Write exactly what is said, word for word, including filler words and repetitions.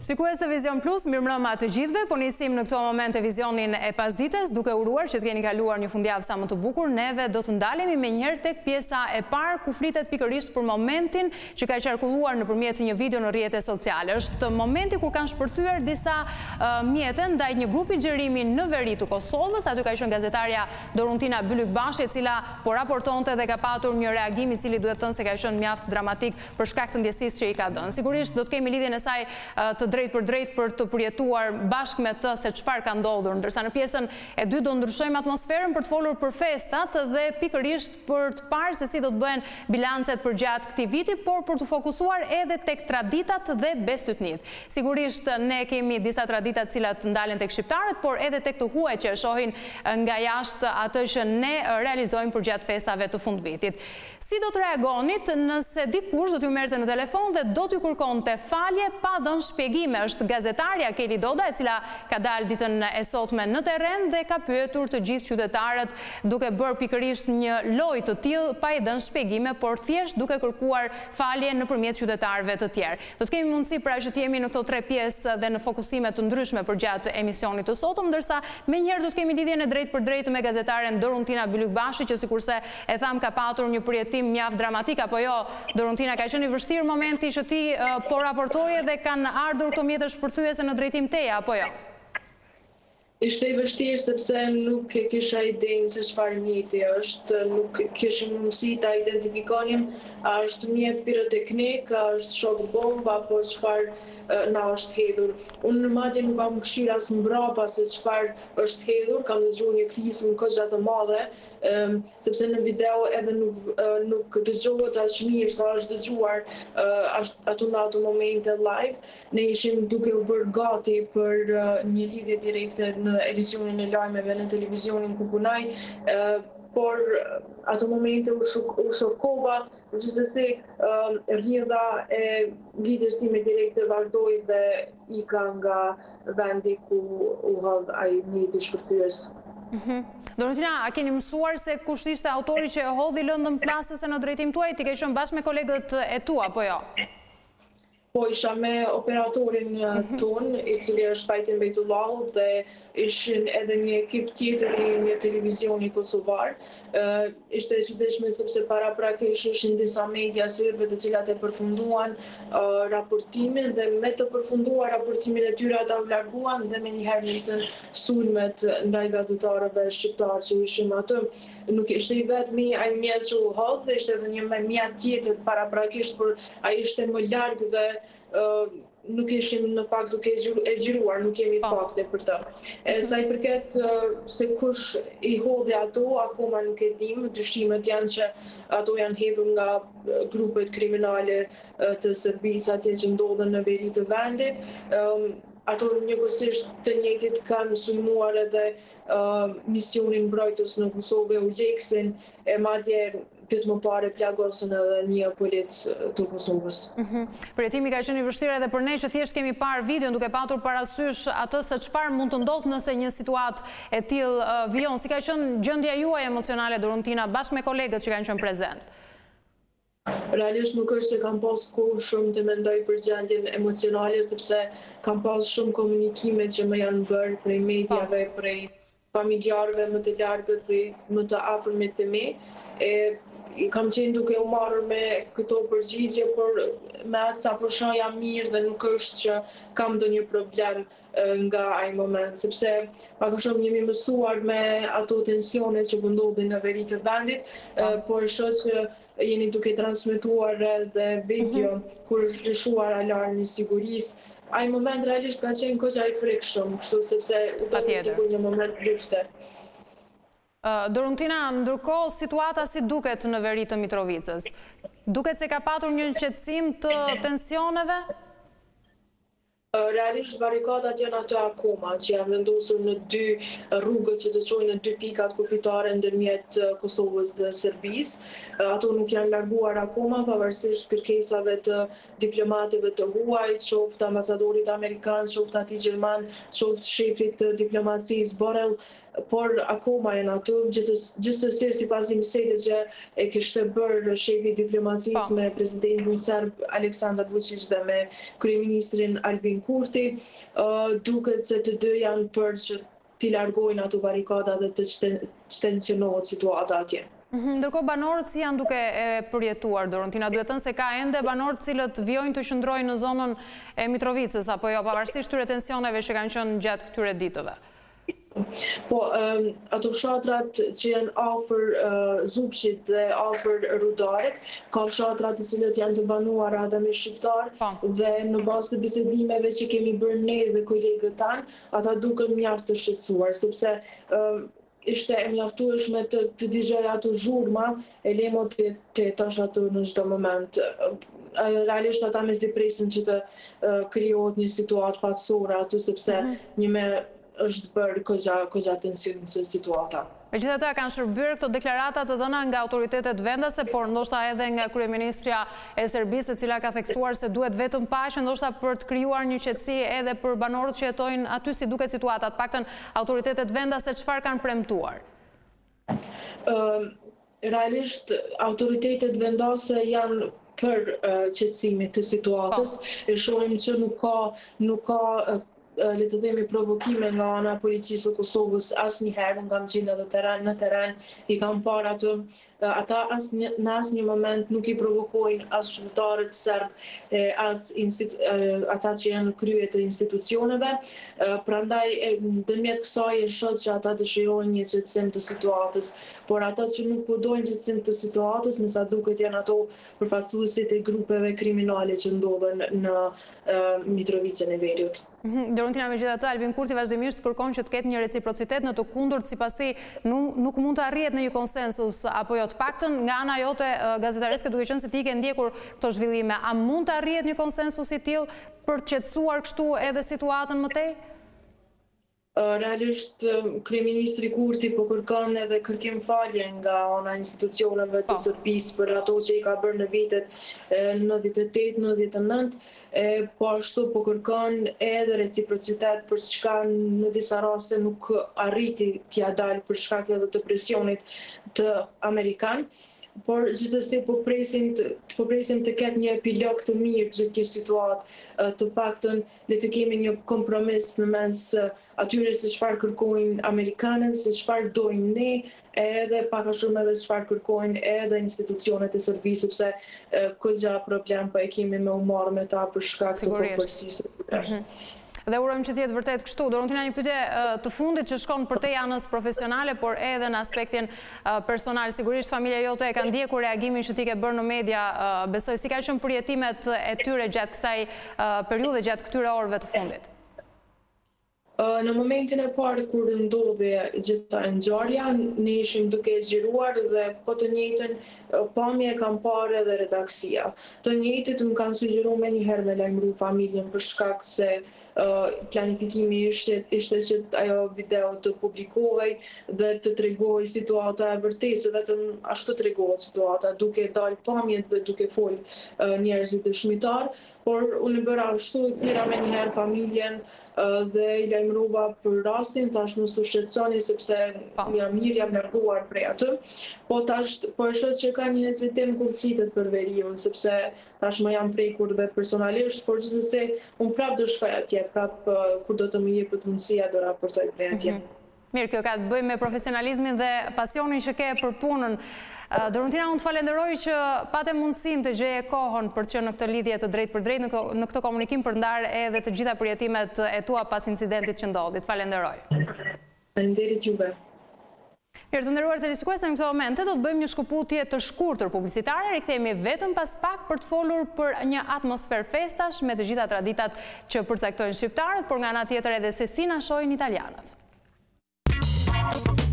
Shikues të Vizion Plus, mirëmbrëma të gjithëve, po nisim në këto moment e vizionin e pasdites, duke uruar që të keni kaluar një fundjavë sa më të bukur. Neve do të ndalemi me njëherë tek pjesa e parë ku flitet pikërisht për momentin që ka qarkulluar nëpërmjet një video në rrjetet sociale. Është momenti kur kanë shpërthyer disa uh, mjete ndaj një grupi gjerimi në veri të Kosovës. Aty ka qenë gazetarja Doruntina Byllykbashi, e cila po raportonte dhe ka patur një reagim i cili duhet të thënë se ka qenë mjaft dramatik për shkak të ndjesisë që i ka dhënë. Sigurisht do të kemi lidhjen e saj uh, të drejt për drejt për të përjetuar bashkë me të se çfarë ka ndodhur, ndërsa në pjesën e dytë do ndryshojmë atmosferën për të folur për festat dhe pikërisht për të parë se si do të bëhen bilancet për gjatë këtij viti, por për të fokusuar edhe tek traditat dhe bestytnit. Sigurisht ne kemi disa tradita të cilat ndalen tek shqiptarët, por edhe tek të huaj që e shohin nga jashtë atë që ne realizojmë për gjatë festave të fundvitit. Si do të reagonit nëse dikush do t'ju merrte në telefon dhe do t'ju kërkonte falje pa dhënë shpjegime? Është gazetarja Keli Doda, e cila ka dalë ditën e sotme në terren dhe ka pyetur të gjithë qytetarët duke bërë pikërisht një lojë të tillë pa i dhënë shpjegime, por thjesht duke kërkuar falje nëpërmjet qytetarëve të tjerë. Do të kemi mundësi pra që të jemi në këto tre pjesë dhe në fokusime të ndryshme për gjatë emisionit të sotëm, ndërsa menjëherë do të kemi lidhjen e drejtë për drejtë me gazetaren Doruntina Byllykbashi, që sikurse e tham ka patur një përjetim mjaft dramatik, apo jo, Doruntina, ka qenë i vështirë momenti që ti uh, po raportoje dhe kanë ardhur këto mjete shpërthyese në drejtim teja, apo jo? Ishte i vështirë sepse nuk e kisha idenë se çfarë mjeti është, nuk kishim mundësi ta identifikonim a është mjet piroteknik, a është shok bomba, apo çfarë na është hedhur. Unë madje nuk kam këshira as mbrapa se çfarë është hedhur, kam dëgjuar një krisëm kogja të madhe, um, sepse në video edhe nuk, uh, nuk dëgjohet aq mirë sa është dëgjuar uh, ato në ato momente live. Ne ishim duke u bërë gati për uh, një lidhje direkte në edicionin e lajmeve në televizionin ku punoj, uh, por ato momente u, shuk, u shokova, gjithsesi uh, rrjedha e lidhjes time direkte vazhdoi dhe ika nga vendi ku u hodh ai mjeti shpërthyes. Mm-hmm. Doruntina, a keni mësuar se kush ishte autori që e hodhi lëndën plasëse në drejtim tuaj? Ti ke qenë bashkë me kolegët e tu, apo jo? Po, isha me operatorin ton, i cili është Fajtin Bejtullahu, dhe ishin edhe një ekip tjetër i një televizioni kosovar. Uh, ishte e çuditshme sepse para prakesh ishin disa media serbe të cilat e përfunduan uh, raportimin, dhe me të përfunduar raportimin e tyre ata u larguan dhe menjëherë nisën sulmet ndaj gazetarëve shqiptar që ishin aty. Nuk ishte i vetmi ai mjet që u hodh, dhe ishte edhe një mjet tjetër para prakisht, por ai ishte më larg dhe uh, nuk ishim në fakt duke e zgjeruar, nuk kemi fakte për të. E sa i përket uh, se kush i hodhi ato, akoma nuk e dim. Dyshimet janë që ato janë hedhur nga grupet kriminale uh, të Serbisë atje që ndodhen në veri të vendit. Um, ato njëkohësisht të njëjtit kanë sulmuar edhe uh, misionin mbrojtës në Kosovë, Uleksin, e madje këtë më pare plagosën edhe një polic të Kosovës. Mm-hmm. Përjetimi ka qenë i vështirë edhe për ne që thjesht kemi parë videon duke patur parasysh atë se çfarë mund të ndodhë nëse një situatë e tillë uh, vijon. Si ka qenë gjendja juaj emocionale, Doruntina, bashkë me kolegët që kanë qenë prezent? Realisht nuk është që kam pas kohë shumë të mendoj për gjendjen emocionale, sepse kam pas shumë komunikime që më janë bërë prej mediave, prej familjarëve më të largët, prej më të afërmit të mi. E, kam qenë duke u marrë me këto përgjigje, por me atë sa po shohja mirë dhe nuk është që kam ndonjë problem nga ai moment, sepse pak a shumë jemi mësuar me ato tensionet që po ndodhin në veri të vendit, por shoh që jeni duke transmetuar edhe video mm-hmm. kur është lëshuar alarmi i sigurisë. Ai moment realisht ka qenë kogja i frikshëm, kështu sepse u bëri sikur një moment lufte. Uh, Doruntina, ndërkohë situata si duket në veri të Mitrovicës? Duket se ka patur një qetësim të tensioneve? Realisht barikadat janë ato akoma, që janë vendosur në dy rrugët që të çojnë në dy pikat kufitare ndërmjet Kosovës dhe Serbisë. Ato nuk janë larguar akoma, pavarësisht kërkesave të diplomatëve të huaj, qoftë ambasadorit amerikan, qoftë atij gjerman, qoftë shefit të diplomacisë Borrell. por akoma janë aty, gjithsesi sipas një bisede që e kishte bërë shefi i diplomacisë me presidentin serb Aleksandar Vučić dhe me kryeministrin Albin Kurti, duket se të dy janë për që t'i largojnë ato barikada dhe të tensionohet situata atje. Ndërkohë banorët si janë duke e përjetuar, Dorontina, duhet thënë se ka ende banorët cilët vjojnë të shndrojnë në zonën e Mitrovicës, apo jo, pavarësisht këtyre tensioneve që kanë qenë gjatë këtyre ditëve? Po, ato fshatrat që janë afër Zupshit dhe afër Rudarit, ka fshatrat të cilët janë të banuara dhe me shqiptar, dhe në bazë të bisedimeve që kemi bërë ne dhe kolegët tanë, ata duken mjaft të shqetësuar, sepse ishte e mjaftueshme të, të digjoj ato zhurma e lemo të, të tash ato në çdo moment. Realisht ata me zi presin që të uh, krijohet një situatë fatësore aty, sepse mm -hmm. një me është bërë këgja tension se situata. Megjithatë kanë shërbyer këto deklarata të dhëna nga autoritetet vendase, por ndoshta edhe nga kryeministria e Serbisë, e cila ka theksuar se duhet vetëm paqe, ndoshta për të krijuar një qetësi edhe për banorët që jetojnë aty, si duket situata. Të paktën autoritetet vendase çfarë kanë premtuar? Uh, realisht autoritetet vendase janë për uh, qetësimin të situatës. E shohim që nuk ka nuk ka uh, le të themi provokime nga ana e policisë së Kosovës asnjëherë, nga qenë edhe teren në teren, i kam parë atë, ata as një, në asnjë moment nuk i provokojnë as qytetarët serb, as ata që janë krye të institucioneve, prandaj ndërmjet kësaj e shoh që ata dëshirojnë një qetësim të situatës, por ata që nuk po dojnë qetësim të situatës, me sa duket janë ato përfaqësuesit e grupeve kriminale që ndodhen në uh, Mitrovicën e Veriut. Dorontina, megjithatë, Albin Kurti vazhdimisht kërkon që të ketë një reciprocitet, në të kundërt sipas tij nuk, nuk mund të arrihet në një konsensus, apo jo, të paktën nga ana jote gazetareske, duke qenë se ti ke ndjekur këto zhvillime, a mund të arrihet një konsensus i tillë për të qetësuar kështu edhe situatën më tej? Realisht, kryeministri Kurti po kërkon edhe kërkim falje nga ana institucioneve të Serbisë për ato që i ka bërë në vitet nëntëdhjetë e tetë nëntëdhjetë e nëntë, po ashtu po kërkon edhe reciprocitet për çka në disa raste nuk arriti t'ia dalë për shkak edhe të presionit të amerikan. Por gjithsesi po presim të, po presim të ketë një epilog të mirë gjithë kjo situatë, të paktën le të kemi një kompromis në mes atyre se çfarë kërkojnë amerikanët, se çfarë dojmë ne, edhe pak a shumë edhe çfarë kërkojnë edhe institucionet e Serbisë, sepse këgja problem po e kemi me u marrë me ta për shkak të konkursisë. Dhe urojmë që t'jetë vërtet kështu. Dorontina, një pyetje të fundit që shkon për te anës profesionale, por edhe në aspektin personal. Sigurisht familja jote e ka ndjekur reagimin që ti ke bërë në media, besoj, si ka qenë përjetimet e tyre gjatë kësaj periudhe, gjatë këtyre orëve të fundit? Në momentin e parë kur ndodhi gjitha e ngjarja, ne ishim duke xhiruar dhe po të njëjtën pamje kam parë edhe redaksia. Të njëjtit më kanë sugjeruar më një herë me lajmëru familjen për shkak se planifikimi ishte, ishte që ajo video të publikohej dhe të tregoj situata e vërtetë, se vetëm ashtu tregohet situata, duke dalë pamjet dhe duke fol njerëzit dëshmitar, por unë bëra ashtu, thira me njëherë familjen dhe i lajmërova për rastin, thash mos u shqetësoni sepse jam mirë, jam larguar prej aty, po tash po e shoh që ka një hezitim kur flitet për Veriun, sepse tashmë jam prekur dhe personalisht, por gjithsesi unë prap do shkoj atje, prap kur do të më jepet mundësia do raportoj prej atje. Mirë, kjo ka të bëjë me profesionalizmin dhe pasionin që ke për punën. Dorontina, unë të falenderoj që pate mundësin të gjeje kohën për që në këtë lidhje të drejt për drejt, në këtë komunikim për ndarë edhe të gjitha përjetimet e tua pas incidentit që ndodhi. Të falenderoj. Faleminderit juve. Mirë, të nderuar televizionistë, në këtë momente do të bëjmë një shkëputje të shkurtër publicitare, rikthehemi vetëm pas pak për të folur për një atmosferë festash me të gjitha traditat që përcaktojnë shqiptarët, por nga ana tjetër edhe se si na shohin italianët.